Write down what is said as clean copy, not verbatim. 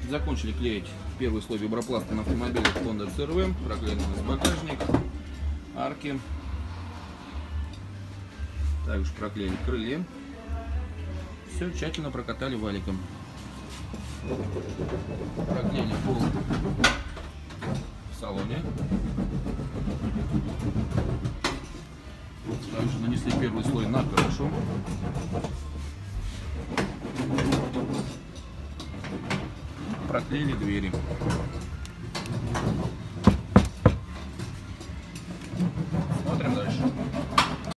Закончили клеить первый слой вибропласта на автомобиле Honda CR-V. Проклеен у нас багажник, арки. Также проклеили крылья. Все тщательно прокатали валиком. Проклеили пол в салоне. Также нанесли первый слой на крышу. Проклеили двери.